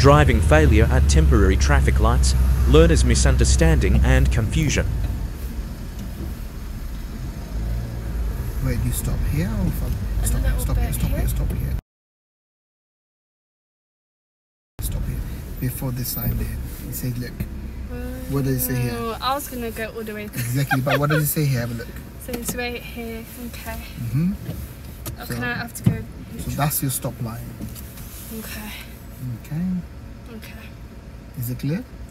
driving failure at temporary traffic lights, learners' misunderstanding and confusion. Where do you stop here or from? Stop here, stop here, stop here, stop here. Stop here. Before this sign there. You say, look. What does it say here? I was going to go all the way. Exactly, but what does it say here? Have a look. So it's right here. Okay. So, I have to go. So that's your stop line. Okay. Okay. Okay. Is it clear?